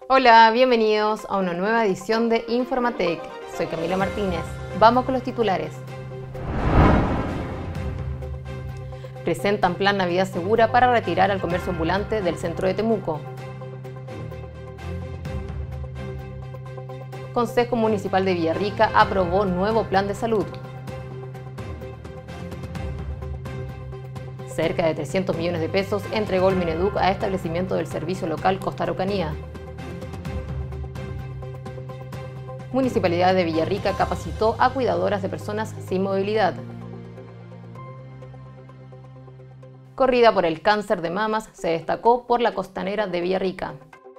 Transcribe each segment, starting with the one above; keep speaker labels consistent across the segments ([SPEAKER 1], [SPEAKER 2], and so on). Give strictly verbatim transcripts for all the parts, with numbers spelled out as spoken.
[SPEAKER 1] Hola, bienvenidos a una nueva edición de Informatec. Soy Camila Martínez. Vamos con los titulares. Presentan plan Navidad Segura para retirar al comercio ambulante del centro de Temuco. Consejo Municipal de Villarrica aprobó nuevo plan de salud. Cerca de trescientos millones de pesos entregó el Mineduc a establecimiento del servicio local Costa Araucanía. Municipalidad de Villarrica capacitó a cuidadoras de personas sin movilidad. Corrida por el cáncer de mamas se destacó por la costanera de Villarrica.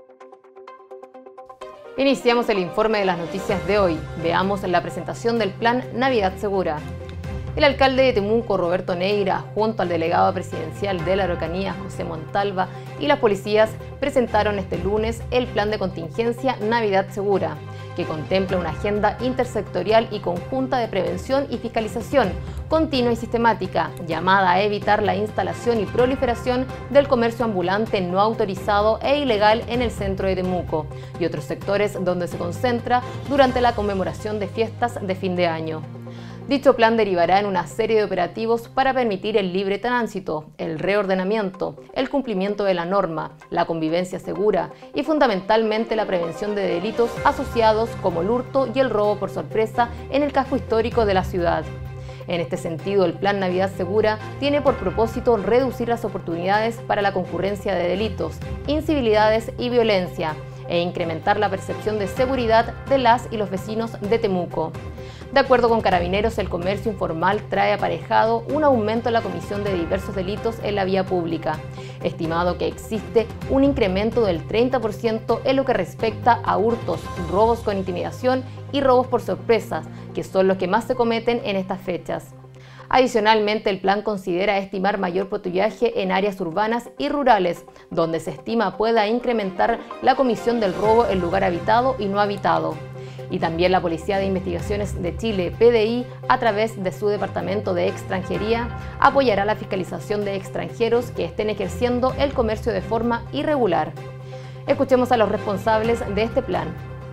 [SPEAKER 1] Iniciamos el informe de las noticias de hoy. Veamos la presentación del plan Navidad Segura. El alcalde de Temuco, Roberto Neira, junto al delegado presidencial de la Araucanía, José Montalva, y las policías presentaron este lunes el plan de contingencia Navidad Segura, que contempla una agenda intersectorial y conjunta de prevención y fiscalización continua y sistemática, llamada a evitar la instalación y proliferación del comercio ambulante no autorizado e ilegal en el centro de Temuco y otros sectores donde se concentra durante la conmemoración de fiestas de fin de año. Dicho plan derivará en una serie de operativos para permitir el libre tránsito, el reordenamiento, el cumplimiento de la norma, la convivencia segura y fundamentalmente la prevención de delitos asociados como el hurto y el robo por sorpresa en el casco histórico de la ciudad. En este sentido, el Plan Navidad Segura tiene por propósito reducir las oportunidades para la concurrencia de delitos, incivilidades y violencia, e incrementar la percepción de seguridad de las y los vecinos de Temuco. De acuerdo con Carabineros, el comercio informal trae aparejado un aumento en la comisión de diversos delitos en la vía pública, estimado que existe un incremento del treinta por ciento en lo que respecta a hurtos, robos con intimidación y robos por sorpresas, que son los que más se cometen en estas fechas. Adicionalmente, el plan considera estimar mayor patrullaje en áreas urbanas y rurales, donde se estima pueda incrementar la comisión del robo en lugar habitado y no habitado. Y también la Policía de Investigaciones de Chile, P D I, a través de su Departamento de Extranjería, apoyará la fiscalización de extranjeros que estén ejerciendo el comercio de forma irregular. Escuchemos a los responsables de este plan.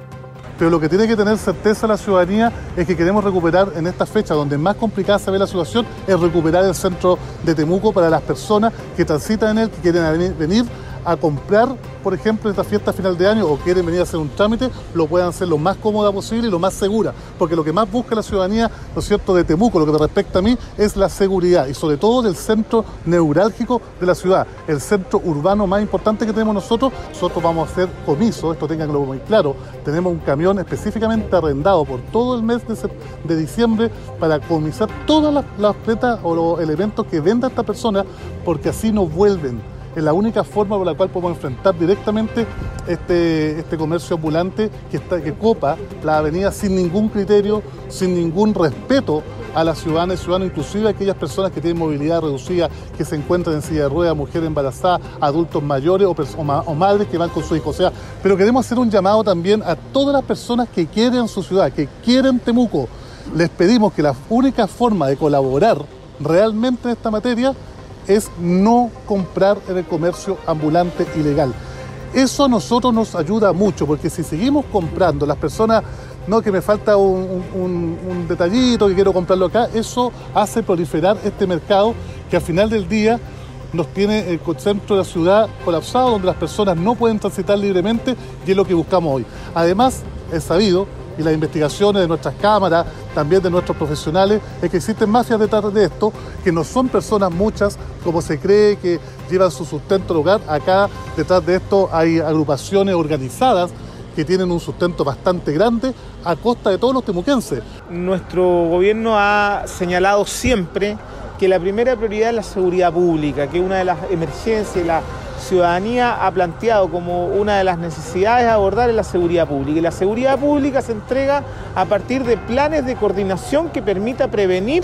[SPEAKER 2] Pero lo que tiene que tener certeza la ciudadanía es que queremos recuperar en esta fecha donde más complicada se ve la situación, es recuperar el centro de Temuco para las personas que transitan en él, que quieren venir a comprar, por ejemplo, esta fiesta final de año o quieren venir a hacer un trámite, lo puedan hacer lo más cómoda posible y lo más segura, porque lo que más busca la ciudadanía, ¿no es cierto?, de Temuco, lo que me respecta a mí, es la seguridad y sobre todo del centro neurálgico de la ciudad, el centro urbano más importante que tenemos nosotros. Nosotros vamos a hacer comiso, esto tenganlo muy claro, tenemos un camión específicamente arrendado por todo el mes de, de diciembre para comisar todas las, las pletas o los elementos que venda esta persona, porque así no vuelven. Es la única forma por la cual podemos enfrentar directamente este, este comercio ambulante que, está, que copa la avenida sin ningún criterio, sin ningún respeto a las ciudadanas y ciudadanos, inclusive a aquellas personas que tienen movilidad reducida, que se encuentran en silla de ruedas, mujeres embarazadas, adultos mayores o, o, ma o madres que van con sus hijos. O sea, pero queremos hacer un llamado también a todas las personas que quieren su ciudad, que quieren Temuco. Les pedimos que la única forma de colaborar realmente en esta materia es no comprar en el comercio ambulante ilegal. Eso a nosotros nos ayuda mucho, porque si seguimos comprando, las personas, no, que me falta un, un, un detallito, que quiero comprarlo acá, eso hace proliferar este mercado que al final del día nos tiene el centro de la ciudad colapsado, donde las personas no pueden transitar libremente, y es lo que buscamos hoy. Además, es sabido, y las investigaciones de nuestras cámaras, también de nuestros profesionales, es que existen mafias detrás de esto, que no son personas muchas, como se cree, que llevan su sustento al hogar. Acá detrás de esto hay agrupaciones organizadas que tienen un sustento bastante grande a costa de todos los temuquenses.
[SPEAKER 3] Nuestro gobierno ha señalado siempre que la primera prioridad es la seguridad pública, que una de las emergencias, la ciudadanía ha planteado como una de las necesidades a abordar es la seguridad pública. Y la seguridad pública se entrega a partir de planes de coordinación que permita prevenir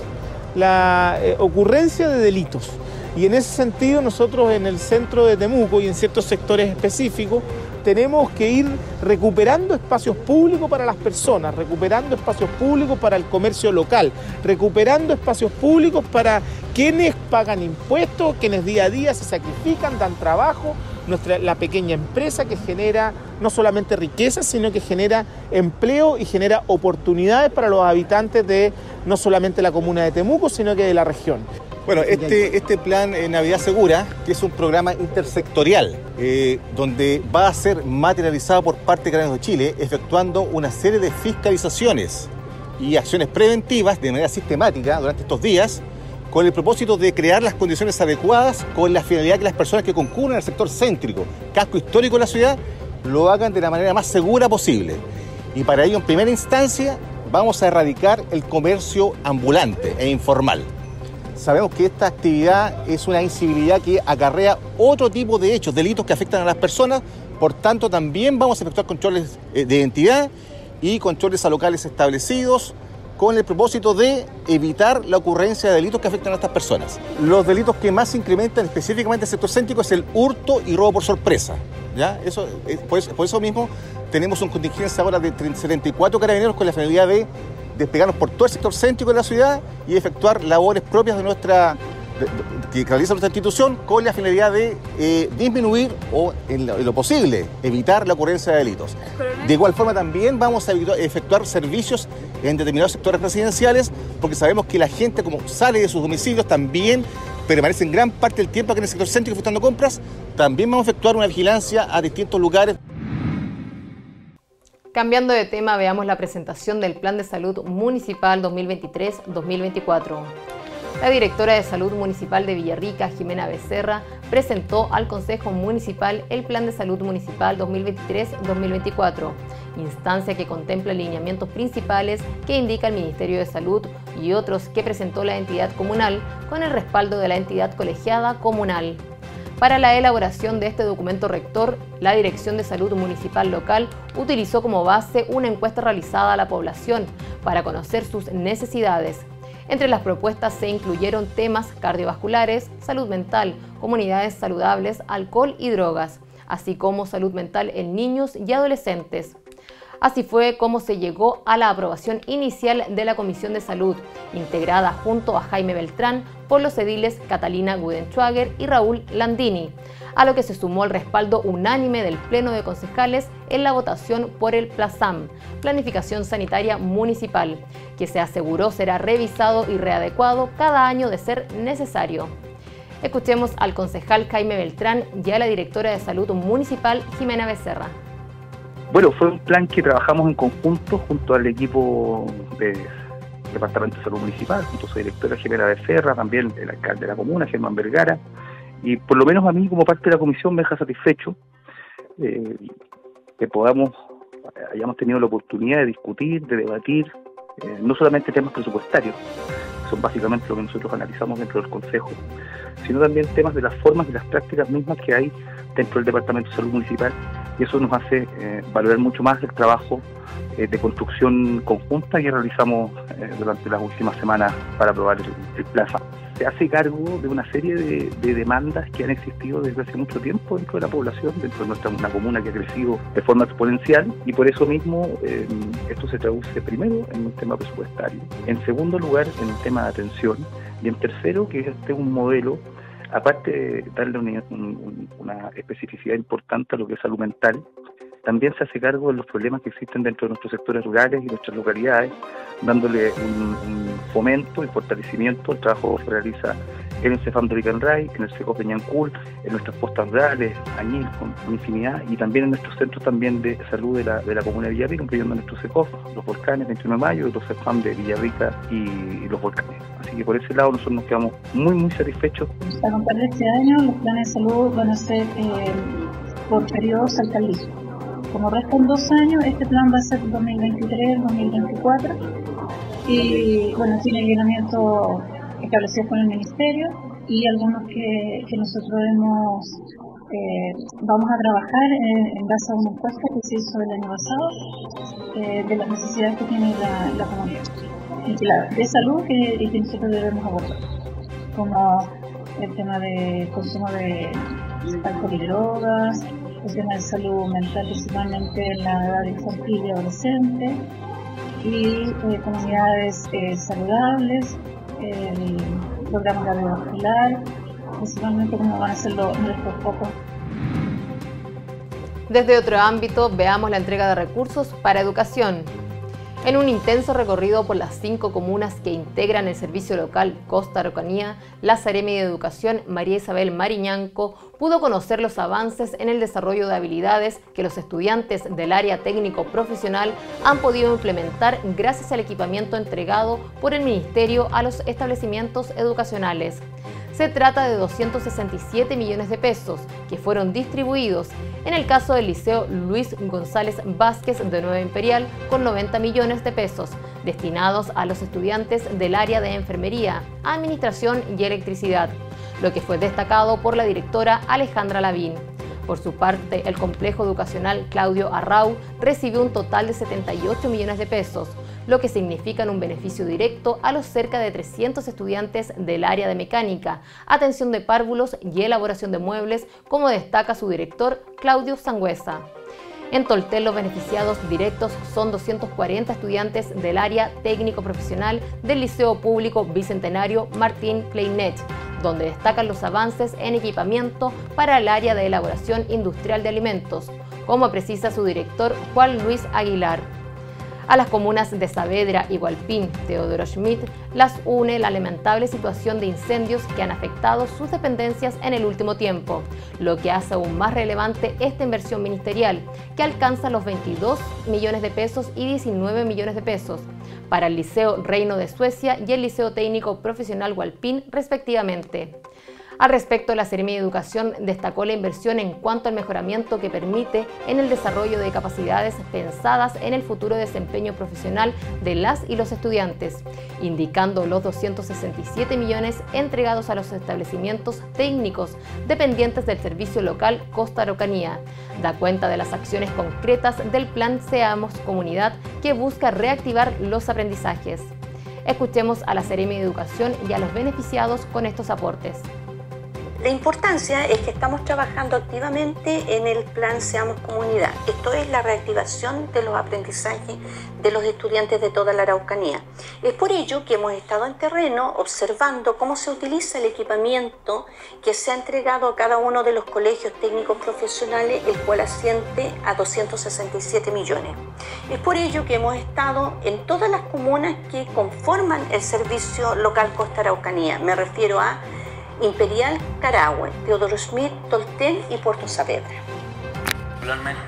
[SPEAKER 3] la eh, ocurrencia de delitos. Y en ese sentido nosotros en el centro de Temuco y en ciertos sectores específicos tenemos que ir recuperando espacios públicos para las personas, recuperando espacios públicos para el comercio local, recuperando espacios públicos para quienes pagan impuestos, quienes día a día se sacrifican, dan trabajo nuestra, la pequeña empresa que genera no solamente riqueza, sino que genera empleo y genera oportunidades para los habitantes de no solamente la comuna de Temuco, sino que de la región.
[SPEAKER 4] Bueno, este, este plan eh, Navidad Segura, que es un programa intersectorial, eh, donde va a ser materializado por parte de Carabineros de Chile, efectuando una serie de fiscalizaciones y acciones preventivas de manera sistemática durante estos días, con el propósito de crear las condiciones adecuadas con la finalidad que las personas que concurren al sector céntrico, casco histórico de la ciudad, lo hagan de la manera más segura posible. Y para ello, en primera instancia, vamos a erradicar el comercio ambulante e informal. Sabemos que esta actividad es una incivilidad que acarrea otro tipo de hechos, delitos que afectan a las personas, por tanto también vamos a efectuar controles de identidad y controles a locales establecidos con el propósito de evitar la ocurrencia de delitos que afectan a estas personas. Los delitos que más se incrementan específicamente en el sector céntrico es el hurto y robo por sorpresa, ¿ya? Eso, por, eso, por eso mismo tenemos una contingencia ahora de setenta y cuatro carabineros con la finalidad de despegarnos por todo el sector céntrico de la ciudad y efectuar labores propias de nuestra, de, de, que realiza nuestra institución con la finalidad de eh, disminuir o, en lo, en lo posible, evitar la ocurrencia de delitos. De igual forma también vamos a efectuar servicios en determinados sectores residenciales, porque sabemos que la gente, como sale de sus domicilios, también permanece en gran parte del tiempo aquí en el sector céntrico efectuando compras. También vamos a efectuar una vigilancia a distintos lugares.
[SPEAKER 1] Cambiando de tema, veamos la presentación del Plan de Salud Municipal dos mil veintitrés dos mil veinticuatro. La directora de Salud Municipal de Villarrica, Jimena Becerra, presentó al Consejo Municipal el Plan de Salud Municipal dos mil veintitrés dos mil veinticuatro, instancia que contempla lineamientos principales que indica el Ministerio de Salud y otros que presentó la entidad comunal con el respaldo de la entidad colegiada comunal. Para la elaboración de este documento rector, la Dirección de Salud Municipal Local utilizó como base una encuesta realizada a la población para conocer sus necesidades. Entre las propuestas se incluyeron temas cardiovasculares, salud mental, comunidades saludables, alcohol y drogas, así como salud mental en niños y adolescentes. Así fue como se llegó a la aprobación inicial de la Comisión de Salud, integrada junto a Jaime Beltrán por los ediles Catalina Gudenschwager y Raúl Landini, a lo que se sumó el respaldo unánime del Pleno de Concejales en la votación por el PLASAM, Planificación Sanitaria Municipal, que se aseguró será revisado y readecuado cada año de ser necesario. Escuchemos al concejal Jaime Beltrán y a la directora de Salud Municipal Jimena Becerra.
[SPEAKER 5] Bueno, fue un plan que trabajamos en conjunto junto al equipo del Departamento de Salud Municipal, junto a su directora Jimena Becerra, también el alcalde de la comuna, Germán Vergara, y por lo menos a mí como parte de la comisión me deja satisfecho eh, que podamos, hayamos tenido la oportunidad de discutir, de debatir, eh, no solamente temas presupuestarios, que son básicamente lo que nosotros analizamos dentro del Consejo, sino también temas de las formas y las prácticas mismas que hay dentro del Departamento de Salud Municipal, y eso nos hace eh, valorar mucho más el trabajo eh, de construcción conjunta que realizamos eh, durante las últimas semanas para aprobar el, el PLASAM. Se hace cargo de una serie de, de demandas que han existido desde hace mucho tiempo dentro de la población, dentro de nuestra una comuna que ha crecido de forma exponencial, y por eso mismo eh, esto se traduce primero en un tema presupuestario, en segundo lugar en un tema de atención, y en tercero que este es un modelo, aparte de darle una, un, una especificidad importante a lo que es salud mental, también se hace cargo de los problemas que existen dentro de nuestros sectores rurales y nuestras localidades, dándole un, un fomento y fortalecimiento al trabajo que se realiza en el CEFAM de Licanray, en el SECOF de Ñancul, en nuestras postas rurales, Añil, con, con infinidad, y también en nuestros centros también de salud de la, de la comuna de Villarrica, incluyendo nuestros SECOF, los volcanes veintiuno de mayo, y los CEFAM de Villarrica y, y los volcanes. Así que por ese lado nosotros nos quedamos muy, muy satisfechos.
[SPEAKER 6] A contar de este año, los planes de salud van a ser eh, por periodos alcaldísticos. Como restan dos años, este plan va a ser dos mil veintitrés dos mil veinticuatro y bueno, tiene lineamiento establecido con el Ministerio y algunos que, que nosotros hemos eh, vamos a trabajar en, en base a una encuesta que se hizo el año pasado eh, de las necesidades que tiene la, la comunidad y la, de salud que, y que nosotros debemos abordar, como el tema de consumo de alcohol y drogas, el tema de salud mental, principalmente en la edad infantil y adolescente, y eh, comunidades eh, saludables, el programa cardiovascular, principalmente como van a ser los, nuestros focos.
[SPEAKER 1] Desde otro ámbito, veamos la entrega de recursos para educación. En un intenso recorrido por las cinco comunas que integran el servicio local Costa Araucanía, la Seremi de Educación, María Isabel Mariñanco, pudo conocer los avances en el desarrollo de habilidades que los estudiantes del área técnico-profesional han podido implementar gracias al equipamiento entregado por el Ministerio a los establecimientos educacionales. Se trata de doscientos sesenta y siete millones de pesos que fueron distribuidos, en el caso del Liceo Luis González Vázquez de Nueva Imperial, con noventa millones de pesos, destinados a los estudiantes del área de enfermería, administración y electricidad, lo que fue destacado por la directora Alejandra Lavín. Por su parte, el complejo educacional Claudio Arrau recibió un total de setenta y ocho millones de pesos, lo que significa un beneficio directo a los cerca de trescientos estudiantes del área de mecánica, atención de párvulos y elaboración de muebles, como destaca su director Claudio Sangüesa. En Toltel, los beneficiados directos son doscientos cuarenta estudiantes del área técnico-profesional del Liceo Público Bicentenario Martín Kleinet, donde destacan los avances en equipamiento para el área de elaboración industrial de alimentos, como precisa su director Juan Luis Aguilar. A las comunas de Saavedra y Hualpín, Teodoro Schmidt, las une la lamentable situación de incendios que han afectado sus dependencias en el último tiempo, lo que hace aún más relevante esta inversión ministerial, que alcanza los veintidós millones de pesos y diecinueve millones de pesos, para el Liceo Reino de Suecia y el Liceo Técnico Profesional Hualpín, respectivamente. Al respecto, la Seremi de Educación destacó la inversión en cuanto al mejoramiento que permite en el desarrollo de capacidades pensadas en el futuro desempeño profesional de las y los estudiantes, indicando los doscientos sesenta y siete millones entregados a los establecimientos técnicos dependientes del servicio local Costa Araucanía. Da cuenta de las acciones concretas del plan Seamos Comunidad, que busca reactivar los aprendizajes. Escuchemos a la Seremi de Educación y a los beneficiados con estos aportes.
[SPEAKER 7] La importancia es que estamos trabajando activamente en el plan Seamos Comunidad. Esto es la reactivación de los aprendizajes de los estudiantes de toda la Araucanía. Es por ello que hemos estado en terreno observando cómo se utiliza el equipamiento que se ha entregado a cada uno de los colegios técnicos profesionales, el cual asciende a doscientos sesenta y siete millones. Es por ello que hemos estado en todas las comunas que conforman el servicio local Costa Araucanía. Me refiero a Imperial, Carahue, Teodoro Schmidt, Toltel y Puerto Saavedra.
[SPEAKER 8] Particularmente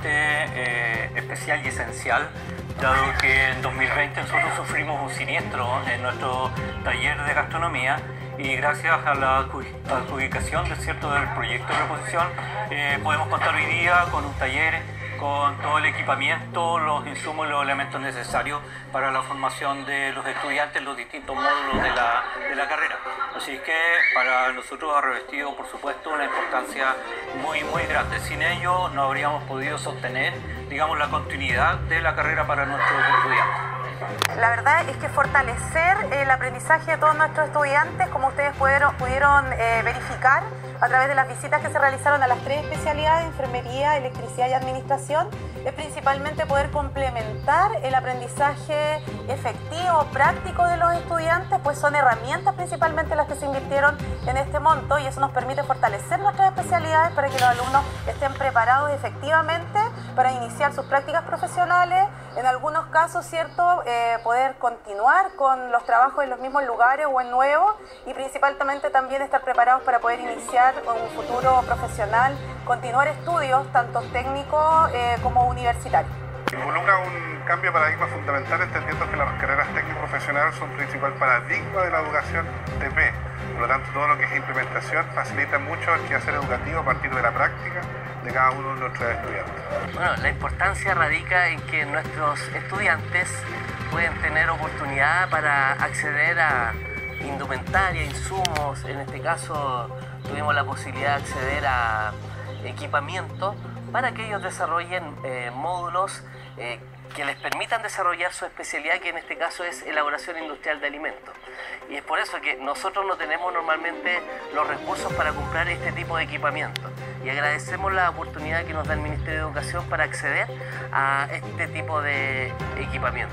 [SPEAKER 8] eh, especial y esencial, dado que en dos mil veinte nosotros sufrimos un siniestro en nuestro taller de gastronomía y gracias a la adjudicación de cierto del proyecto de reposición eh, podemos contar hoy día con un taller con todo el equipamiento, los insumos y los elementos necesarios para la formación de los estudiantes en los distintos módulos de la, de la carrera. Así que para nosotros ha revestido, por supuesto, una importancia muy, muy grande. Sin ello no habríamos podido sostener, digamos, la continuidad de la carrera para nuestros estudiantes.
[SPEAKER 9] La verdad es que fortalecer el aprendizaje de todos nuestros estudiantes, como ustedes pudieron, pudieron eh, verificar a través de las visitas que se realizaron a las tres especialidades, enfermería, electricidad y administración, es principalmente poder complementar el aprendizaje efectivo, práctico de los estudiantes, pues son herramientas principalmente las que se invirtieron en este monto y eso nos permite fortalecer nuestras especialidades para que los alumnos estén preparados efectivamente para iniciar sus prácticas profesionales, en algunos casos, ¿cierto?, eh, poder continuar con los trabajos en los mismos lugares o en nuevos y principalmente también estar preparados para poder iniciar un futuro profesional, continuar estudios tanto técnicos eh, como universitarios.
[SPEAKER 10] Involucra un cambio de paradigma fundamental, entendiendo que las carreras técnico-profesionales son principal paradigma de la educación T P. Por lo tanto, todo lo que es implementación facilita mucho el quehacer educativo a partir de la práctica de cada uno de nuestros estudiantes.
[SPEAKER 11] Bueno, la importancia radica en que nuestros estudiantes pueden tener oportunidad para acceder a indumentaria, insumos. En este caso tuvimos la posibilidad de acceder a equipamiento para que ellos desarrollen eh, módulos eh, que les permitan desarrollar su especialidad, que en este caso es elaboración industrial de alimentos. Y es por eso que nosotros no tenemos normalmente los recursos para comprar este tipo de equipamiento. Y agradecemos la oportunidad que nos da el Ministerio de Educación para acceder a este tipo de equipamiento.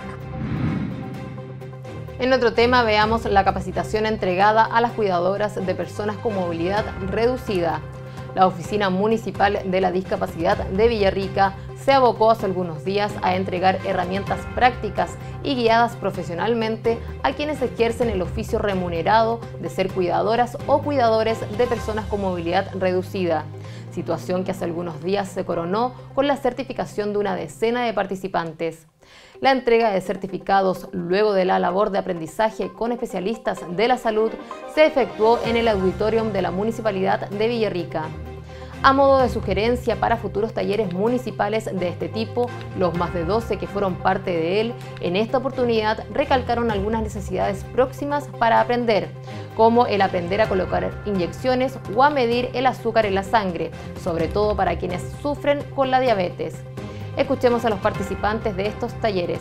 [SPEAKER 1] En otro tema, veamos la capacitación entregada a las cuidadoras de personas con movilidad reducida. La Oficina Municipal de la Discapacidad de Villarrica se abocó hace algunos días a entregar herramientas prácticas y guiadas profesionalmente a quienes ejercen el oficio remunerado de ser cuidadoras o cuidadores de personas con movilidad reducida, situación que hace algunos días se coronó con la certificación de una decena de participantes. La entrega de certificados luego de la labor de aprendizaje con especialistas de la salud se efectuó en el auditorium de la Municipalidad de Villarrica. A modo de sugerencia para futuros talleres municipales de este tipo, los más de doce que fueron parte de él, en esta oportunidad recalcaron algunas necesidades próximas para aprender, como el aprender a colocar inyecciones o a medir el azúcar en la sangre, sobre todo para quienes sufren con la diabetes. Escuchemos a los participantes de estos talleres.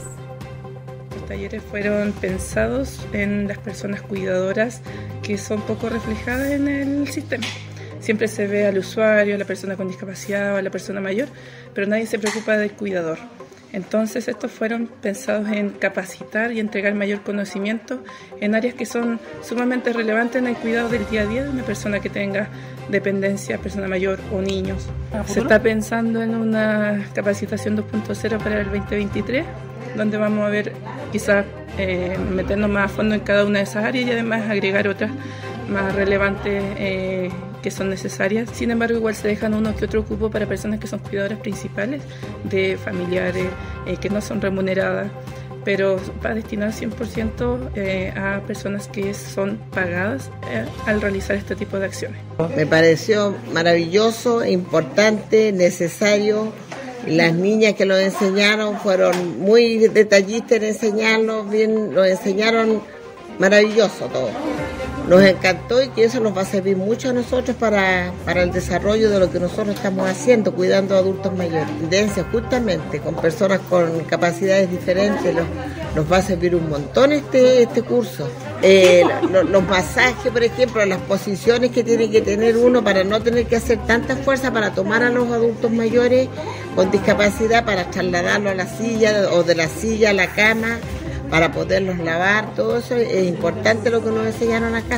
[SPEAKER 12] Los talleres fueron pensados en las personas cuidadoras que son poco reflejadas en el sistema. Siempre se ve al usuario, a la persona con discapacidad o a la persona mayor, pero nadie se preocupa del cuidador. Entonces estos fueron pensados en capacitar y entregar mayor conocimiento en áreas que son sumamente relevantes en el cuidado del día a día de una persona que tenga dependencia, persona mayor o niños. Se está pensando en una capacitación dos punto cero para el veinte veintitrés, donde vamos a ver quizás eh, meternos más a fondo en cada una de esas áreas y además agregar otras más relevantes eh, que son necesarias. Sin embargo, igual se dejan uno que otro cupo para personas que son cuidadoras principales de familiares eh, que no son remuneradas, pero va destinado cien por ciento eh, a personas que son pagadas eh, al realizar este tipo de acciones.
[SPEAKER 13] Me pareció maravilloso, importante, necesario. Las niñas que lo enseñaron fueron muy detallistas en enseñarlo, bien, lo enseñaron maravilloso todo. Nos encantó y que eso nos va a servir mucho a nosotros para, para el desarrollo de lo que nosotros estamos haciendo, cuidando a adultos mayores. Tendencia justamente con personas con capacidades diferentes, nos, nos va a servir un montón este, este curso. Eh, lo, los masajes, por ejemplo, las posiciones que tiene que tener uno para no tener que hacer tanta fuerza para tomar a los adultos mayores con discapacidad, para trasladarlos a la silla o de la silla a la cama, para poderlos lavar, todo eso es importante lo que nos enseñaron acá.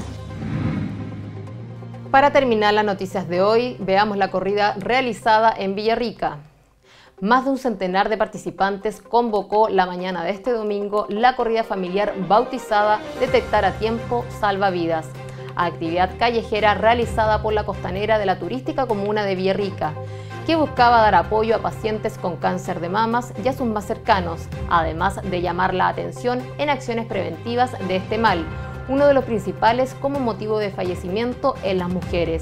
[SPEAKER 1] Para terminar las noticias de hoy, veamos la corrida realizada en Villarrica. Más de un centenar de participantes convocó la mañana de este domingo la corrida familiar bautizada Detectar a Tiempo Salva Vidas, actividad callejera realizada por la costanera de la turística comuna de Villarrica, que buscaba dar apoyo a pacientes con cáncer de mamas y a sus más cercanos, además de llamar la atención en acciones preventivas de este mal, uno de los principales como motivo de fallecimiento en las mujeres.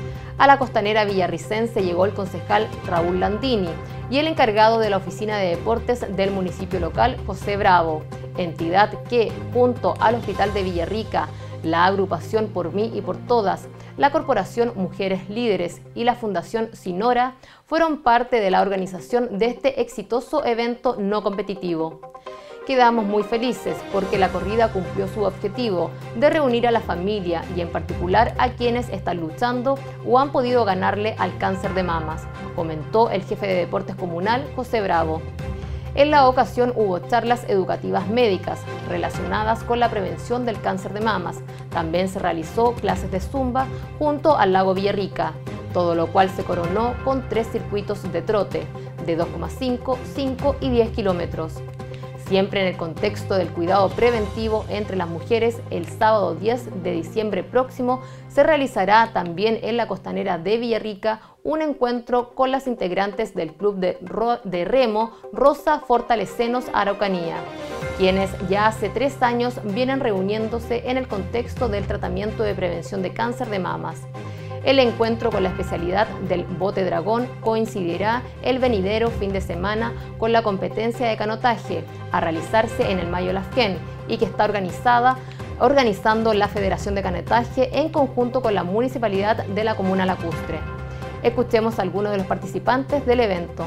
[SPEAKER 1] A la costanera villarricense llegó el concejal Raúl Landini y el encargado de la oficina de deportes del municipio local, José Bravo, entidad que, junto al Hospital de Villarrica, la agrupación Por Mí y Por Todas, la Corporación Mujeres Líderes y la Fundación Sinora fueron parte de la organización de este exitoso evento no competitivo. Quedamos muy felices porque la corrida cumplió su objetivo de reunir a la familia y en particular a quienes están luchando o han podido ganarle al cáncer de mamas, comentó el jefe de deportes comunal, José Bravo. En la ocasión hubo charlas educativas médicas relacionadas con la prevención del cáncer de mamas. También se realizó clases de zumba junto al lago Villarrica, todo lo cual se coronó con tres circuitos de trote de dos coma cinco, cinco y diez kilómetros. Siempre en el contexto del cuidado preventivo entre las mujeres, el sábado diez de diciembre próximo se realizará también en la costanera de Villarrica un encuentro con las integrantes del club de, ro de remo Rosa Fortalecenos Araucanía, quienes ya hace tres años vienen reuniéndose en el contexto del tratamiento de prevención de cáncer de mamas. El encuentro con la especialidad del bote dragón coincidirá el venidero fin de semana con la competencia de canotaje a realizarse en el Mayo Lasquén y que está organizada organizando la Federación de Canotaje en conjunto con la Municipalidad de la Comuna Lacustre. Escuchemos a algunos de los participantes del evento.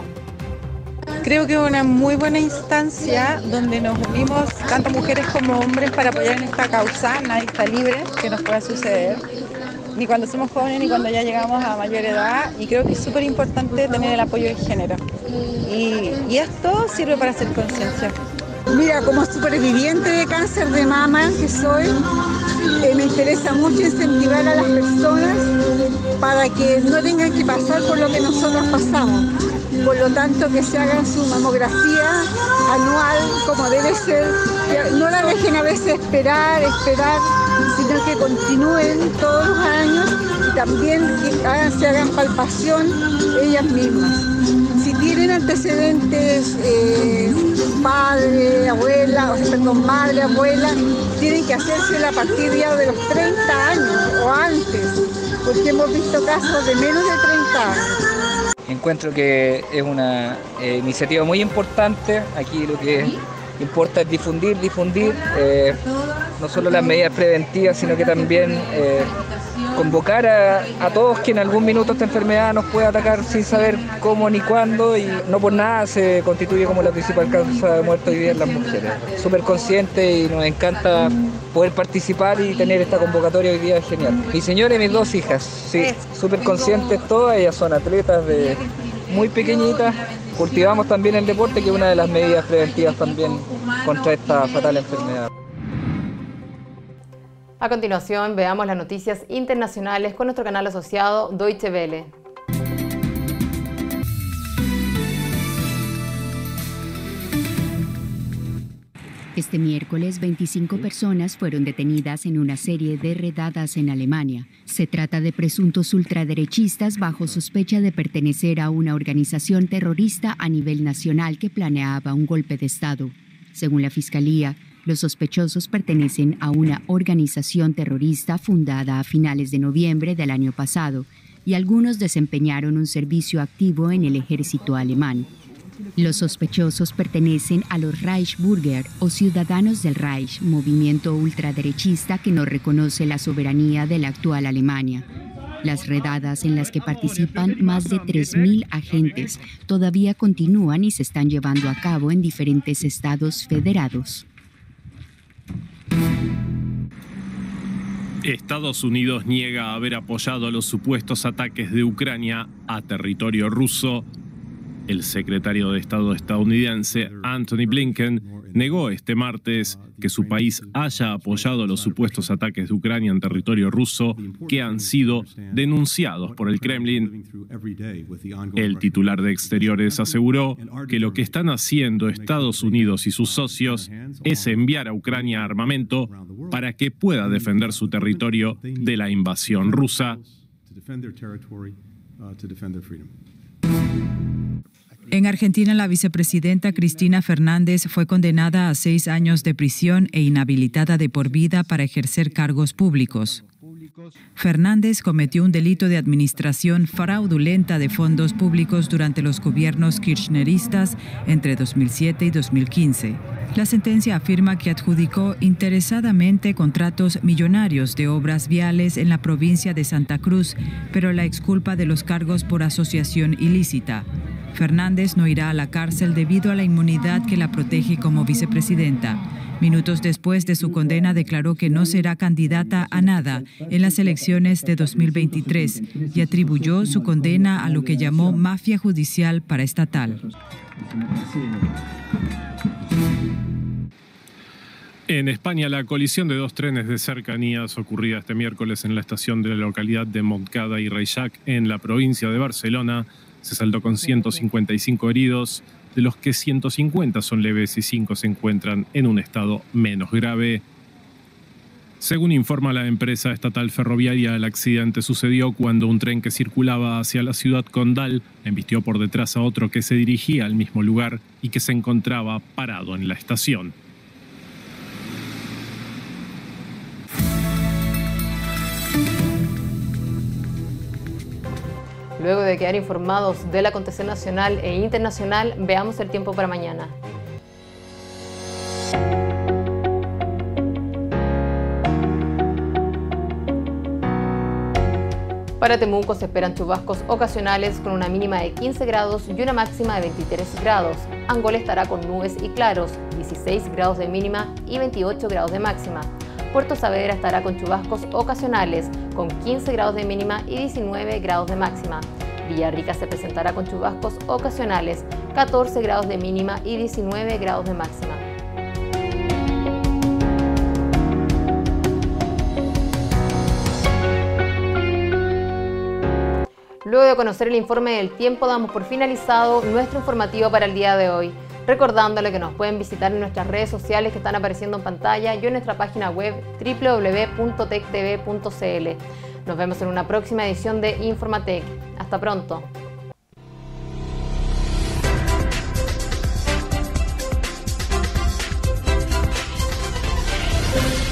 [SPEAKER 14] Creo que es una muy buena instancia donde nos unimos tanto mujeres como hombres para apoyar en esta causa. Nadie está libre que nos pueda suceder, ni cuando somos jóvenes ni cuando ya llegamos a mayor edad, y creo que es súper importante tener el apoyo del género. Y, y esto sirve para hacer conciencia.
[SPEAKER 15] Mira, como superviviente de cáncer de mama que soy, eh, me interesa mucho incentivar a las personas para que no tengan que pasar por lo que nosotros pasamos. Por lo tanto, que se hagan su mamografía anual como debe ser, que no la dejen a veces esperar, esperar, sino que continúen todos los años y también que hagan, se hagan palpación ellas mismas. Si tienen antecedentes, eh, padre, abuela, o sea, perdón, madre, abuela, tienen que hacérsela a partir ya de los treinta años o antes, porque hemos visto casos de menos de treinta años.
[SPEAKER 16] Encuentro que es una eh, iniciativa muy importante. Aquí lo que importa es difundir, difundir, eh, no solo las medidas preventivas, sino que también eh, convocar a, a todos que en algún minuto esta enfermedad nos puede atacar sin saber cómo ni cuándo, y no por nada se constituye como la principal causa de muerte hoy día en las mujeres. Súper consciente y nos encanta poder participar y tener esta convocatoria hoy día, es genial. Mi señora y mis dos hijas, sí, súper conscientes todas, ellas son atletas de muy pequeñitas. Cultivamos también el deporte, que es una de las medidas preventivas también contra esta fatal enfermedad.
[SPEAKER 1] A continuación, veamos las noticias internacionales con nuestro canal asociado Deutsche Welle.
[SPEAKER 17] Este miércoles, veinticinco personas fueron detenidas en una serie de redadas en Alemania. Se trata de presuntos ultraderechistas bajo sospecha de pertenecer a una organización terrorista a nivel nacional que planeaba un golpe de Estado. Según la Fiscalía, los sospechosos pertenecen a una organización terrorista fundada a finales de noviembre del año pasado, y algunos desempeñaron un servicio activo en el ejército alemán. Los sospechosos pertenecen a los Reichsbürger o Ciudadanos del Reich, movimiento ultraderechista que no reconoce la soberanía de la actual Alemania. Las redadas, en las que participan más de tres mil agentes, todavía continúan y se están llevando a cabo en diferentes estados federados.
[SPEAKER 18] Estados Unidos niega haber apoyado los supuestos ataques de Ucrania a territorio ruso. El secretario de Estado estadounidense, Antony Blinken, negó este martes que su país haya apoyado los supuestos ataques de Ucrania en territorio ruso que han sido denunciados por el Kremlin. El titular de Exteriores aseguró que lo que están haciendo Estados Unidos y sus socios es enviar a Ucrania armamento para que pueda defender su territorio de la invasión rusa.
[SPEAKER 19] En Argentina, la vicepresidenta Cristina Fernández fue condenada a seis años de prisión e inhabilitada de por vida para ejercer cargos públicos. Fernández cometió un delito de administración fraudulenta de fondos públicos durante los gobiernos kirchneristas entre dos mil siete y dos mil quince. La sentencia afirma que adjudicó interesadamente contratos millonarios de obras viales en la provincia de Santa Cruz, pero la exculpa de los cargos por asociación ilícita. Fernández no irá a la cárcel debido a la inmunidad que la protege como vicepresidenta. Minutos después de su condena, declaró que no será candidata a nada en las elecciones de dos mil veintitrés y atribuyó su condena a lo que llamó mafia judicial paraestatal.
[SPEAKER 18] En España, la colisión de dos trenes de cercanías ocurrida este miércoles en la estación de la localidad de Montcada y Reixac, en la provincia de Barcelona, se saldó con ciento cincuenta y cinco heridos, de los que ciento cincuenta son leves y cinco se encuentran en un estado menos grave. Según informa la empresa estatal ferroviaria, el accidente sucedió cuando un tren que circulaba hacia la ciudad condal embistió por detrás a otro que se dirigía al mismo lugar y que se encontraba parado en la estación.
[SPEAKER 1] Luego de quedar informados del acontecer nacional e internacional, veamos el tiempo para mañana. Para Temuco se esperan chubascos ocasionales con una mínima de quince grados y una máxima de veintitrés grados. Angola estará con nubes y claros, dieciséis grados de mínima y veintiocho grados de máxima. Puerto Saavedra estará con chubascos ocasionales, con quince grados de mínima y diecinueve grados de máxima. Villarrica se presentará con chubascos ocasionales, catorce grados de mínima y diecinueve grados de máxima. Luego de conocer el informe del tiempo, damos por finalizado nuestro informativo para el día de hoy. Recordándole que nos pueden visitar en nuestras redes sociales que están apareciendo en pantalla y en nuestra página web doble u doble u doble u punto tec t v punto c l. Nos vemos en una próxima edición de Informatec. Hasta pronto.
[SPEAKER 20] Thank you.